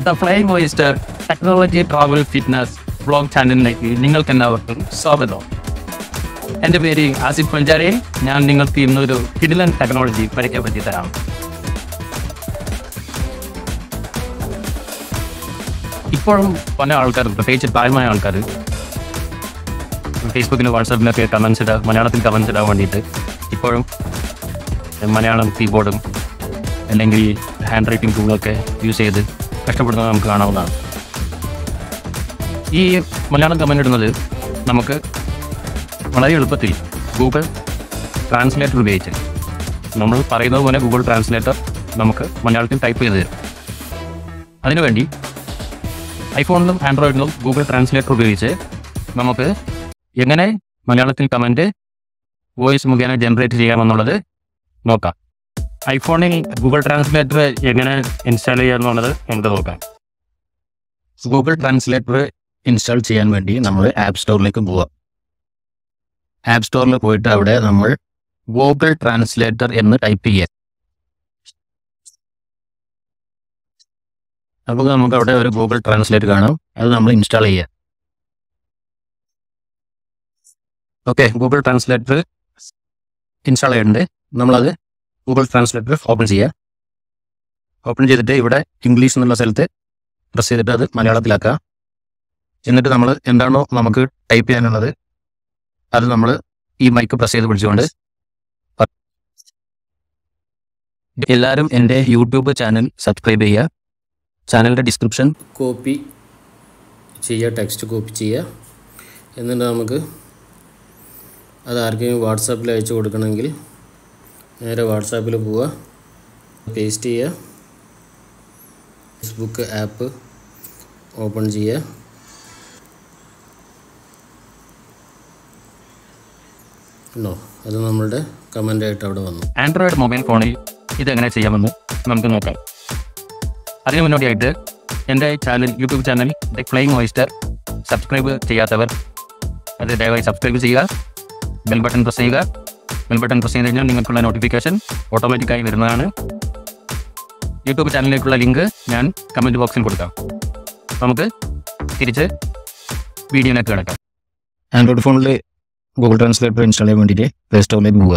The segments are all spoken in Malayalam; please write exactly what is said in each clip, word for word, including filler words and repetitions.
The flying oyster technology travel fitness vlog ചാനലിലേക്ക് നിങ്ങൾക്ക് എല്ലാവർക്കും സ്വാഗതം. എൻ്റെ പേര് ആസിഫ് പഞ്ചാരി. ഞാൻ നിങ്ങൾക്ക് ഇന്നൊരു കിടിലൻ ടെക്നോളജി പരിചയപ്പെടുത്തി തരാം. ഇപ്പോഴും പല ആൾക്കാർ, പ്രത്യേകിച്ച് പ്രായമായ ആൾക്കാർ, ഫേസ്ബുക്കിലും വാട്സാപ്പിലൊക്കെ കമൻസ് ഇടാൻ, മലയാളത്തിൽ കമൻസ് ഇടാൻ വേണ്ടിയിട്ട് ഇപ്പോഴും മലയാളം കീബോർഡും അല്ലെങ്കിൽ ഹാൻഡ് റൈറ്റിംഗ് ടൂളൊക്കെ യൂസ് ചെയ്ത് കഷ്ടപ്പെടുന്നത് നമുക്ക് കാണാവുന്നതാണ്. ഈ മലയാളം കമൻ്റ് ഇടുന്നത് നമുക്ക് വളരെ എളുപ്പത്തിൽ ഗൂഗിൾ ട്രാൻസ്ലേറ്റർ ഉപയോഗിച്ച്, നമ്മൾ പറയുന്നത് പോലെ ഗൂഗിൾ ട്രാൻസ്ലേറ്റർ നമുക്ക് മലയാളത്തിൽ ടൈപ്പ് ചെയ്ത് തരും. അതിനുവേണ്ടി ഐഫോണിലും ആൻഡ്രോയിഡിലും ഗൂഗിൾ ട്രാൻസ്ലേറ്റർ ഉപയോഗിച്ച് നമുക്ക് എങ്ങനെ മലയാളത്തിൽ കമൻറ്റ് വോയിസ് മുഖേന ജനറേറ്റ് ചെയ്യാമെന്നുള്ളത് നോക്കാം. ഐഫോണിൽ ഗൂഗിൾ ട്രാൻസ്ലേറ്റർ എങ്ങനെ ഇൻസ്റ്റാൾ ചെയ്യാമെന്നുള്ളത് നമുക്ക് നോക്കാം. ഗൂഗിൾ ട്രാൻസ്ലേറ്റർ ഇൻസ്റ്റാൾ ചെയ്യാൻ വേണ്ടി നമ്മൾ ആപ്പ് സ്റ്റോറിലേക്ക് പോവാം. ആപ്പ് സ്റ്റോറിൽ പോയിട്ട് അവിടെ നമ്മൾ ഗൂഗിൾ ട്രാൻസ്ലേറ്റർ എന്ന് ടൈപ്പ് ചെയ്യുക. അപ്പോൾ നമുക്ക് അവിടെ ഒരു ഗൂഗിൾ ട്രാൻസ്ലേറ്റർ കാണാം. അത് നമ്മൾ ഇൻസ്റ്റാൾ ചെയ്യുക. ഓക്കെ, ഗൂഗിൾ ട്രാൻസ്ലേറ്റർ ഇൻസ്റ്റാൾ ചെയ്യുന്നുണ്ട്. നമ്മളത് ഗൂഗിൾ ട്രാൻസ്ലേറ്റർ ഓപ്പൺ ചെയ്യുക. ഓപ്പൺ ചെയ്തിട്ട് ഇവിടെ ഇംഗ്ലീഷ് എന്നുള്ള സ്ഥലത്ത് പ്രസ് ചെയ്തിട്ട് അത് മലയാളത്തിലാക്കുക. എന്നിട്ട് നമ്മൾ എന്താണോ നമുക്ക് ടൈപ്പ് ചെയ്യാനുള്ളത് അത് നമ്മൾ ഈ മൈക്ക് പ്രസ് ചെയ്ത് പിടിച്ചുകൊണ്ട്, എല്ലാവരും എൻ്റെ യൂട്യൂബ് ചാനൽ സബ്സ്ക്രൈബ് ചെയ്യുക. ചാനലിൻ്റെ ഡിസ്ക്രിപ്ഷൻ കോപ്പി ചെയ്യുക, ടെക്സ്റ്റ് കോപ്പി ചെയ്യുക. എന്നിട്ട് നമുക്ക് അത് ആർക്കെങ്കിലും വാട്സാപ്പിൽ അയച്ചു കൊടുക്കണമെങ്കിൽ നേരെ വാട്സാപ്പിൽ പോവുക, പേസ്റ്റ് ചെയ്യുക, ഫേസ്ബുക്ക് ആപ്പ് ഓപ്പൺ ചെയ്യുക. ഉണ്ടോ? അത് നമ്മളുടെ കമൻ്റായിട്ട് അവിടെ വന്നു. ആൻഡ്രോയിഡ് മൊബൈൽ ഫോണിൽ ഇതെങ്ങനെ ചെയ്യാമെന്ന് നമുക്ക് നോക്കാം. അതിന് മുന്നോടിയായിട്ട് എൻ്റെ channel, YouTube channel the flying oyster subscribe ചെയ്യാത്തവർ അത് ദയവായി സബ്സ്ക്രൈബ് ചെയ്യുക. ബെൽ ബട്ടൺ പ്രസ് ചെയ്യുക. ബെൽ ബട്ടൺ പ്രസ് ചെയ്ത് കഴിഞ്ഞാൽ നിങ്ങൾക്കുള്ള നോട്ടിഫിക്കേഷൻ ഓട്ടോമാറ്റിക്കായി വരുന്നതാണ്. യൂട്യൂബ് ചാനലിലേക്കുള്ള ലിങ്ക് ഞാൻ കമൻറ്റ് ബോക്സിൽ കൊടുക്കാം. നമുക്ക് തിരിച്ച് വീഡിയോയിലേക്ക് കിടക്കാം. ആൻഡ്രോയിഡ് ഫോണിൽ ഗൂഗിൾ ട്രാൻസ്ലേറ്റർ ഇൻസ്റ്റാൾ ചെയ്യാൻ വേണ്ടിയിട്ട് പ്ലേ സ്റ്റോറിലേക്ക് പോവുക.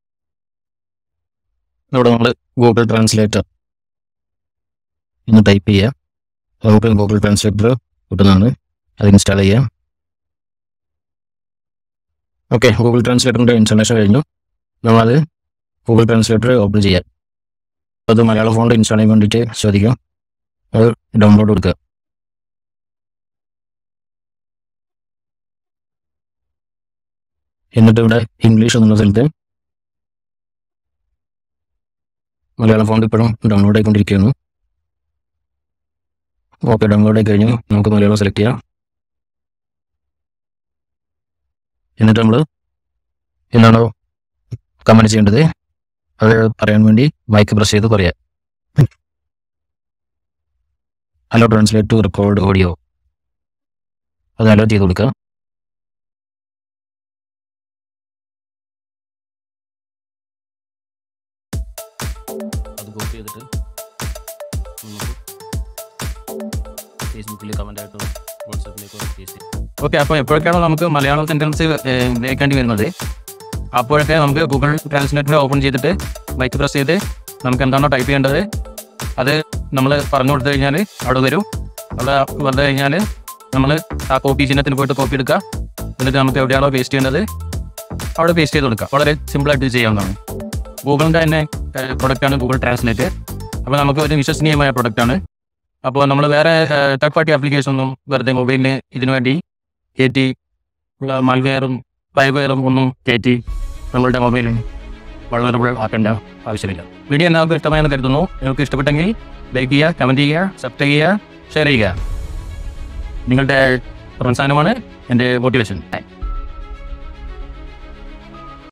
ഇവിടെ നമ്മൾ ഗൂഗിൾ ട്രാൻസ്ലേറ്റർ എന്ന് ടൈപ്പ് ചെയ്യുക. നമുക്ക് ഗൂഗിൾ ട്രാൻസ്ലേറ്റർ കിട്ടുന്നതാണ്, അത് ഇൻസ്റ്റാൾ ചെയ്യുക. ഓക്കെ, ഗൂഗിൾ ട്രാൻസ്ലേറ്ററിൻ്റെ ഇൻസ്റ്റാളേഷൻ കഴിഞ്ഞു. നമ്മളത് ഗൂഗിൾ ട്രാൻസ്ലേറ്റർ ഓപ്പൺ ചെയ്യാം. അത് മലയാള ഫോണിൽ ഇൻസ്റ്റാൾ ചെയ്യാൻ വേണ്ടിയിട്ട് ചോദിക്കാം. അത് ഡൗൺലോഡ് കൊടുക്കുക. എന്നിട്ട് ഇവിടെ ഇംഗ്ലീഷ് എന്നുള്ള സ്ഥലത്ത് മലയാള ഫോണ്ട് ഇപ്പോഴും ഡൗൺലോഡ് ആയിക്കൊണ്ടിരിക്കുകയാണ്. ഓക്കെ, ഡൗൺലോഡ് ആയി കഴിഞ്ഞു. നമുക്ക് മലയാളം സെലക്ട് ചെയ്യാം. എന്നിട്ട് നമ്മൾ എന്താണോ കമൻറ്റ് ചെയ്യേണ്ടത് അത് പറയാൻ വേണ്ടി മൈക്ക് പ്രസ് ചെയ്ത് പറയാം. Hello translate to record audio, അത് അലോ ചെയ്ത് കൊടുക്കുക. അത് കോപ്പി ചെയ്തിട്ട് ഫേസ്ബുക്കിൽ കമൻ്റായിട്ട് വാട്സാപ്പിലേക്ക് പേസ്റ്റ് ചെയ്യാം. ഓക്കെ, അപ്പോൾ എപ്പോഴൊക്കെയാണോ നമുക്ക് മലയാളം സെൻറ്റൻസ് ഉപയോഗിക്കേണ്ടി വരുന്നത് അപ്പോഴൊക്കെ നമുക്ക് ഗൂഗിൾ ട്രാൻസ്ലേറ്റർ ഓപ്പൺ ചെയ്തിട്ട് മൈക്ക് പ്രസ് ചെയ്ത് നമുക്ക് എന്താണോ ടൈപ്പ് ചെയ്യേണ്ടത് അത് നമ്മൾ പറഞ്ഞു കൊടുത്തു കഴിഞ്ഞാൽ അവിടെ വരും. അവിടെ വന്നു കഴിഞ്ഞാൽ നമ്മൾ ആ കോപ്പി ചിഹ്നത്തിന് പോയിട്ട് കോപ്പി എടുക്കുക. എന്നിട്ട് നമുക്ക് എവിടെയാണോ പേസ്റ്റ് ചെയ്യേണ്ടത് അവിടെ പേസ്റ്റ് ചെയ്ത് കൊടുക്കുക. വളരെ സിമ്പിളായിട്ട് ചെയ്യാവുന്നതാണ്. ഗൂഗിളിൻ്റെ തന്നെ പ്രൊഡക്റ്റാണ് ഗൂഗിൾ ട്രാൻസ്ലേറ്റ്. അപ്പോൾ നമുക്ക് ഒരു വിശ്വസനീയമായ പ്രൊഡക്റ്റാണ്. അപ്പോൾ നമ്മൾ വേറെ തേർഡ് പാർട്ടി ആപ്ലിക്കേഷൻ ഒന്നും വെറുതെ മൊബൈലിന് ഇതിനു വേണ്ടി കയറ്റി മാൽവെയറും സ്പൈവെയറും ഒന്നും കയറ്റി നമ്മളുടെ മൊബൈലിൽ വളരെ ആക്കേണ്ട ആവശ്യമില്ല. വീഡിയോ എല്ലാവർക്കും ഇഷ്ടമായെന്ന് കരുതുന്നു. നിങ്ങൾക്ക് ഇഷ്ടപ്പെട്ടെങ്കിൽ ലൈക്ക് ചെയ്യുക, കമൻറ്റ് ചെയ്യുക, സബ്സ്ക്രൈബ് ചെയ്യുക, ഷെയർ ചെയ്യുക. നിങ്ങളുടെ പ്രോത്സാഹനമാണ് എൻ്റെ മോട്ടിവേഷൻ.